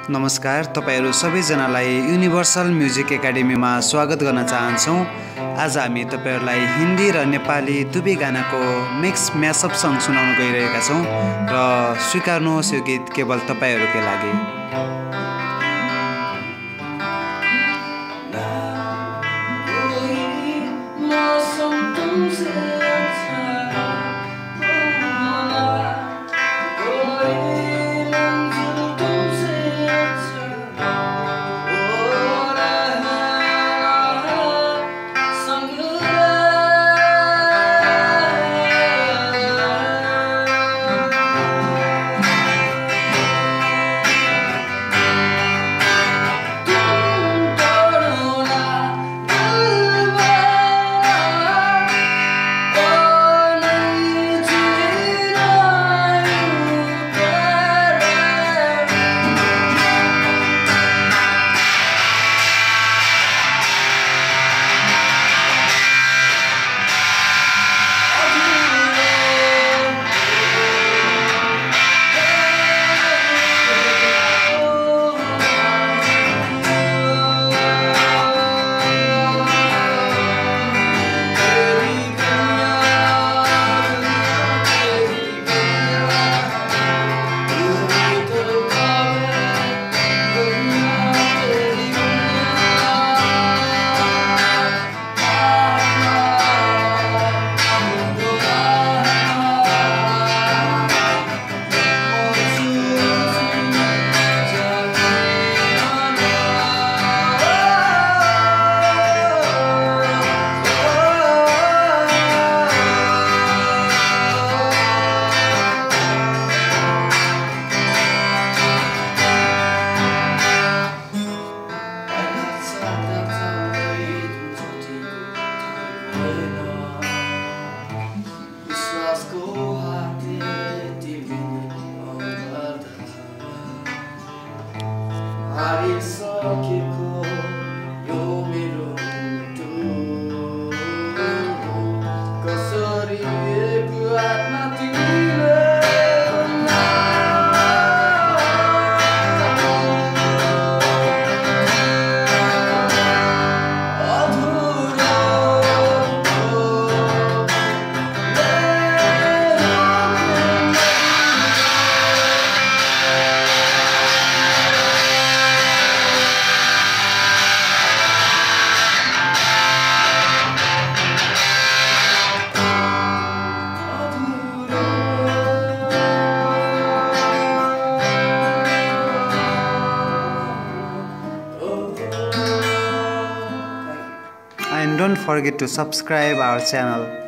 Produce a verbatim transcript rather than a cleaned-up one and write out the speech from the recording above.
नमस्कार, तपाईहरु सबैजनालाई युनिभर्सल म्युजिक एकाडेमीमा स्वागत गर्न चाहन्छौं। आज हामी तपाईहरुलाई हिन्दी र नेपाली दुवै गानाको मिक्स म्याशअप सङ सुनाउन गइरहेका छौं र स्वीकार्नुहोस् यो गीत केवल तपाईहरुकै लागि। And don't forget to subscribe our channel.